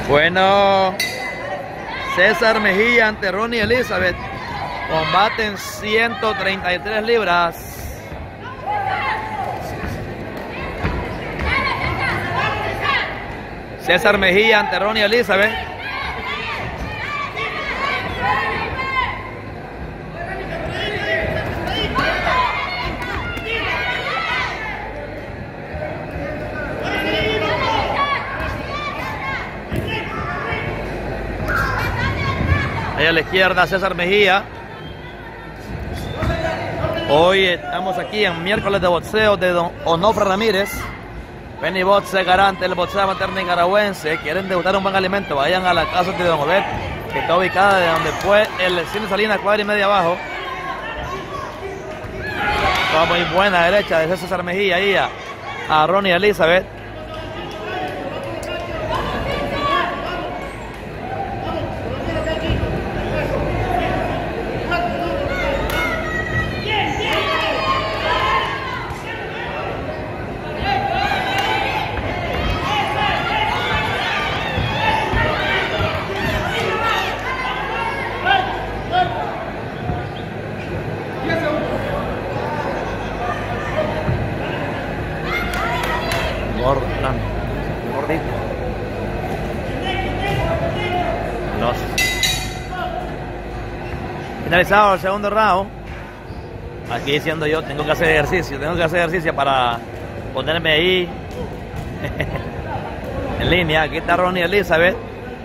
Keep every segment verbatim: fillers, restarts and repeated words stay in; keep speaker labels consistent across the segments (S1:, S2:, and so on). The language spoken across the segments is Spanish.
S1: Bueno, César Mejía ante Ronnie Elizabeth. Combate en ciento treinta y tres libras. César Mejía ante Ronnie Elizabeth. Ahí a la izquierda César Mejía. Hoy estamos aquí en miércoles de boxeo de don Onofre Ramírez. Penny Boxe, garante del boxeo amateur nicaragüense. Quieren debutar un buen alimento, vayan a la casa de don Obed, que está ubicada de donde fue el cine Salinas, cuadra y media abajo. Toda muy buena derecha de César Mejía ahí a, a Ronnie Elizabeth. Gordito. Dos. Finalizado el segundo round. Aquí diciendo yo, tengo que hacer ejercicio, tengo que hacer ejercicio para ponerme ahí en línea. Aquí está Ronnie Elizabeth.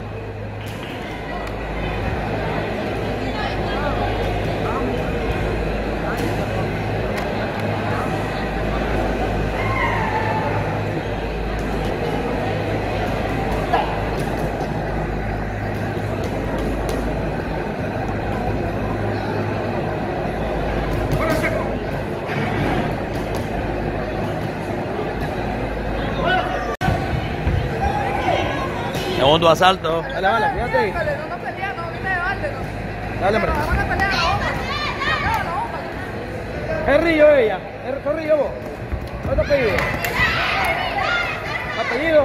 S1: Segundo asalto.
S2: Dale, dale, fíjate ahí.
S3: Dale, no nos peleamos, no te vale.
S2: Dale, hombre.
S3: Vamos a pelear a la bomba. Acaba la bomba.
S2: Es Río ella. Es Río vos. ¿Cuál es tu apellido? ¿Apellido?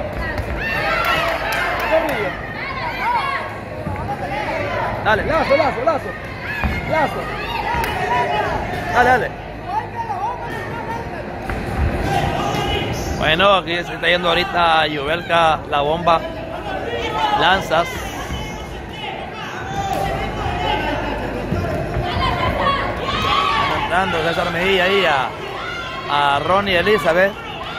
S2: ¿Es Río? Dale, lazo, lazo, lazo. Lazo.
S1: Dale, dale. Bueno, aquí se está yendo ahorita Yubelka, la bomba. Lanzas. Entrando César Mejía ahí a, a Ronnie Elizabeth.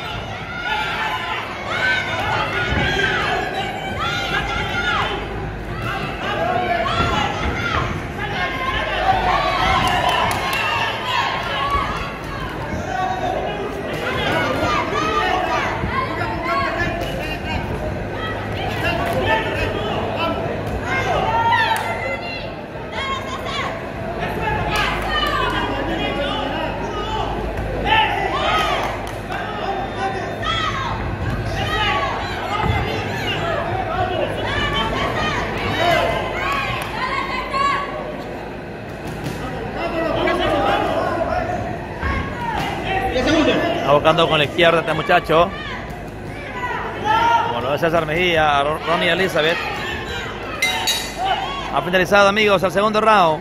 S1: Está buscando con la izquierda este muchacho. Como lo de César Mejía, Ronnie Elizabeth. Ha finalizado, amigos, el segundo round.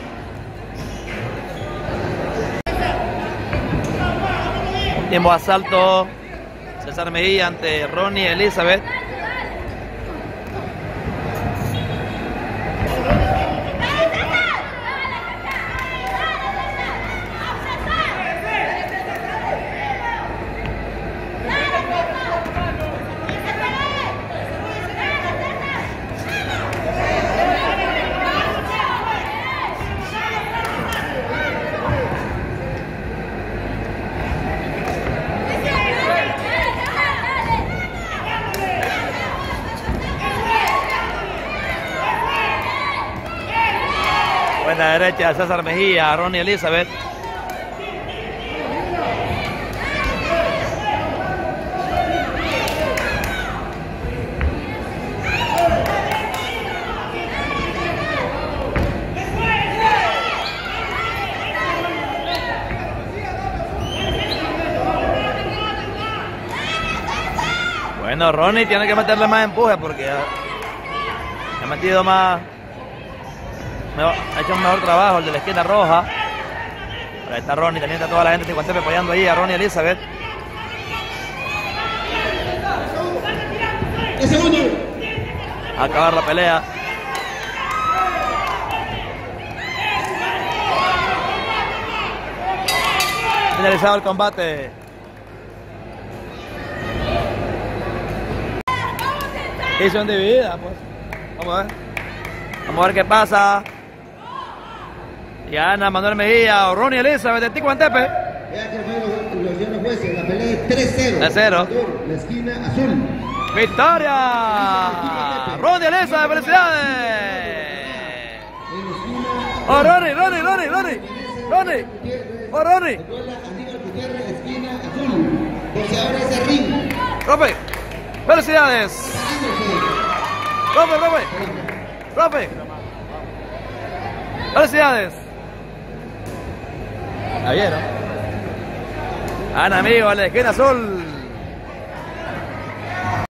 S1: Último asalto. César Mejía ante Ronnie Elizabeth. Buena derecha de César Mejía, Ronnie Elizabeth. Bueno, Ronnie tiene que meterle más empuje porque Ha metido más, ha hecho un mejor trabajo el de la esquina roja. Ahí está Ronnie, también está toda la gente de Ticuantepe apoyando ahí a Ronnie Elizabeth. A acabar la pelea. Finalizado el combate. Decisión dividida, pues. Vamos a ver. Vamos a ver qué pasa. Y gana Manuel Mejía o Ronnie Elizabeth de Ticuantepe.
S4: Ya que fueron los señores jueces, la pelea es tres cero.
S1: tres cero.
S4: La esquina azul.
S1: ¡Victoria! ¡Ronnie Elizabeth, felicidades! ¡Oh, Ronnie, Ronnie, Ronnie, Ronnie! ¡Ronnie! ¡Oh, Ronnie!
S4: Aníbal Gutiérrez, esquina azul. Boxeador ese ring.
S1: ¡Profe! ¡Felicidades! ¡Profe, profe! ¡Profe! ¡Felicidades! ¿La vieron? Ana, amigo, a la esquina azul.